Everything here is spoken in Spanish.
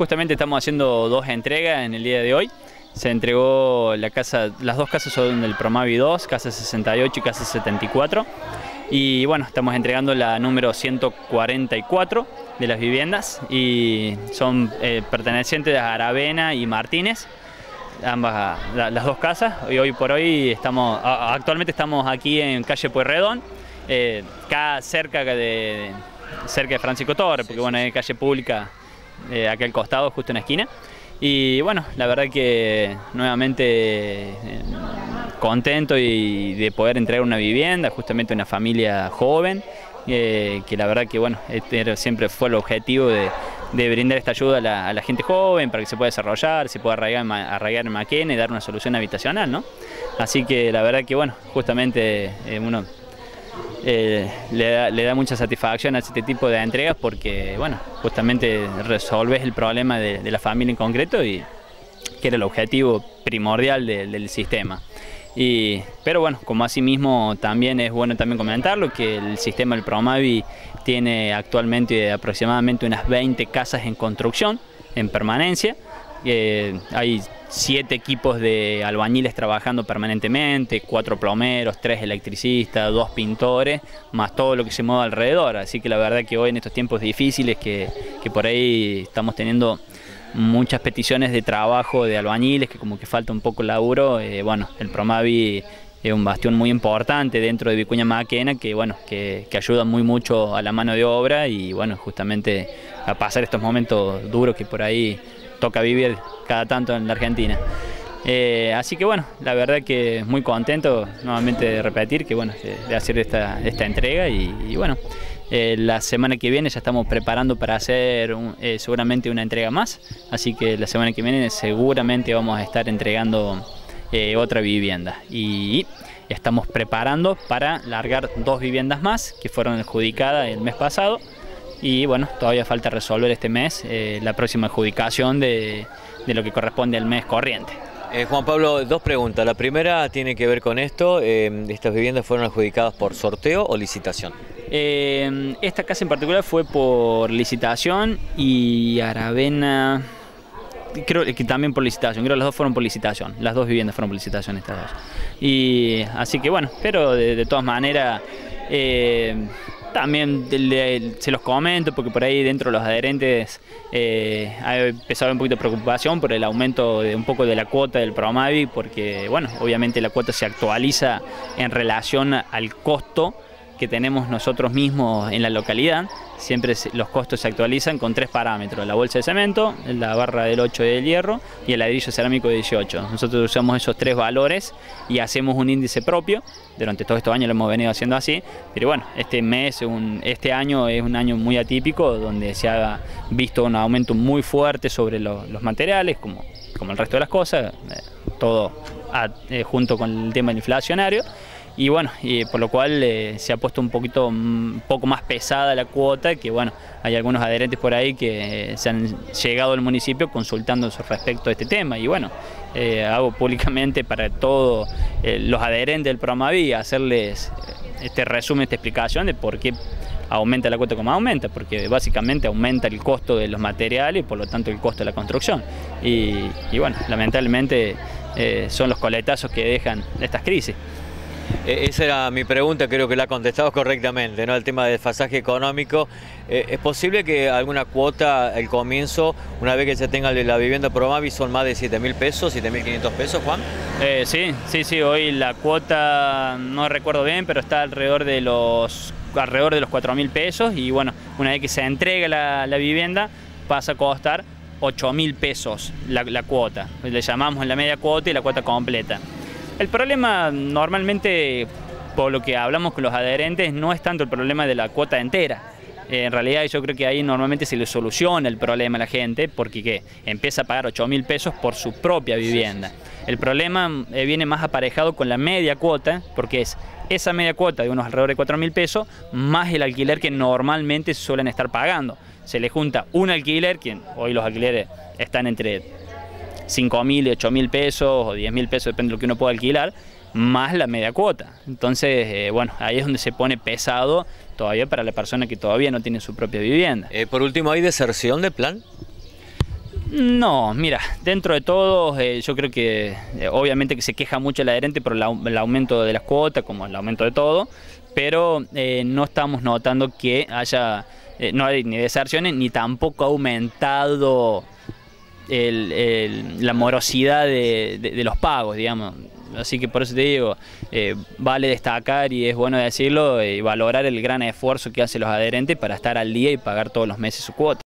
justamente estamos haciendo dos entregas en el día de hoy. Se entregó la casa, las dos casas son del Promavi 2, casa 68 y casa 74. Y bueno, estamos entregando la número 144 de las viviendas y son pertenecientes a Aravena y Martínez, ambas las dos casas. Y hoy por hoy actualmente estamos aquí en calle Pueyrredón, cerca de Francisco Torres, porque bueno, hay calle pública acá al costado, justo en la esquina. Y bueno, la verdad que nuevamente contento de poder entregar una vivienda, justamente a una familia joven, que la verdad que bueno, siempre fue el objetivo de brindar esta ayuda a la gente joven para que se pueda desarrollar, se pueda arraigar en Maquena y dar una solución habitacional, ¿no? Así que la verdad que bueno, justamente uno le da mucha satisfacción a este tipo de entregas porque bueno, justamente resolves el problema de la familia en concreto, y que era el objetivo primordial del sistema. Pero bueno, como asimismo también es bueno también comentarlo, que el sistema del Promavi tiene actualmente aproximadamente unas 20 casas en construcción, en permanencia. Hay 7 equipos de albañiles trabajando permanentemente, 4 plomeros, 3 electricistas, 2 pintores, más todo lo que se mueve alrededor. Así que la verdad que hoy en estos tiempos difíciles que por ahí estamos teniendo muchas peticiones de trabajo de albañiles, que como que falta un poco el laburo, bueno, el Promavi es un bastión muy importante dentro de Vicuña Maquena, que bueno, que ayuda muy mucho a la mano de obra y bueno, justamente a pasar estos momentos duros que por ahí toca vivir cada tanto en la Argentina. Así que bueno, la verdad que muy contento nuevamente de repetir que bueno, de hacer esta entrega y bueno, la semana que viene ya estamos preparando para hacer seguramente una entrega más, así que la semana que viene seguramente vamos a estar entregando otra vivienda y estamos preparando para largar 2 viviendas más que fueron adjudicadas el mes pasado. Y bueno, todavía falta resolver este mes la próxima adjudicación de lo que corresponde al mes corriente. Juan Pablo, 2 preguntas. La primera tiene que ver con esto. ¿Estas viviendas fueron adjudicadas por sorteo o licitación? Esta casa en particular fue por licitación y Aravena, creo que también por licitación. Creo que las dos fueron por licitación. Las 2 viviendas fueron por licitación, estas 2. Y así que bueno, pero de todas maneras también se los comento porque por ahí dentro de los adherentes ha empezado a haber un poquito de preocupación por el aumento un poco de la cuota del Promavi, porque bueno, obviamente la cuota se actualiza en relación al costo que tenemos nosotros mismos en la localidad. Siempre los costos se actualizan con 3 parámetros: la bolsa de cemento, la barra del 8 del hierro y el ladrillo cerámico de 18. Nosotros usamos esos 3 valores y hacemos un índice propio. Durante todos estos años lo hemos venido haciendo así, pero bueno, este año es un año muy atípico, donde se ha visto un aumento muy fuerte sobre los materiales, como el resto de las cosas, todo junto con el tema inflacionario. Y bueno, por lo cual se ha puesto un poco más pesada la cuota, que bueno, hay algunos adherentes por ahí que se han llegado al municipio consultando respecto a este tema. Y bueno, hago públicamente para todos los adherentes del Promavi hacerles este resumen, esta explicación de por qué aumenta la cuota como aumenta, porque básicamente aumenta el costo de los materiales y por lo tanto el costo de la construcción. Y bueno, lamentablemente son los coletazos que dejan estas crisis. Esa era mi pregunta, creo que la ha contestado correctamente, ¿no? El tema del desfasaje económico. ¿Es posible que alguna cuota al comienzo, una vez que se tenga la vivienda Promavi, son más de 7.000 pesos, 7.500 pesos, Juan? Sí, hoy la cuota, no recuerdo bien, pero está alrededor de los 4.000 pesos y bueno, una vez que se entrega la vivienda pasa a costar 8.000 pesos la cuota. Le llamamos la media cuota y la cuota completa. El problema normalmente, por lo que hablamos con los adherentes, no es tanto el problema de la cuota entera. En realidad yo creo que ahí normalmente se le soluciona el problema a la gente porque empieza a pagar 8.000 pesos por su propia vivienda. El problema viene más aparejado con la media cuota, porque es esa media cuota de unos alrededor de 4.000 pesos más el alquiler que normalmente suelen estar pagando. Se le junta un alquiler, que hoy los alquileres están entre 5.000 y 8.000 pesos o 10.000 pesos, depende de lo que uno pueda alquilar, más la media cuota. Entonces, bueno, ahí es donde se pone pesado todavía para la persona que todavía no tiene su propia vivienda. Por último, ¿hay deserción de plan? No, mira, dentro de todo yo creo que obviamente que se queja mucho el adherente por el aumento de las cuotas, como el aumento de todo, pero no estamos notando que no hay ni deserciones ni tampoco ha aumentado la morosidad de los pagos, digamos. Así que por eso te digo, vale destacar y es bueno decirlo y valorar el gran esfuerzo que hacen los adherentes para estar al día y pagar todos los meses su cuota.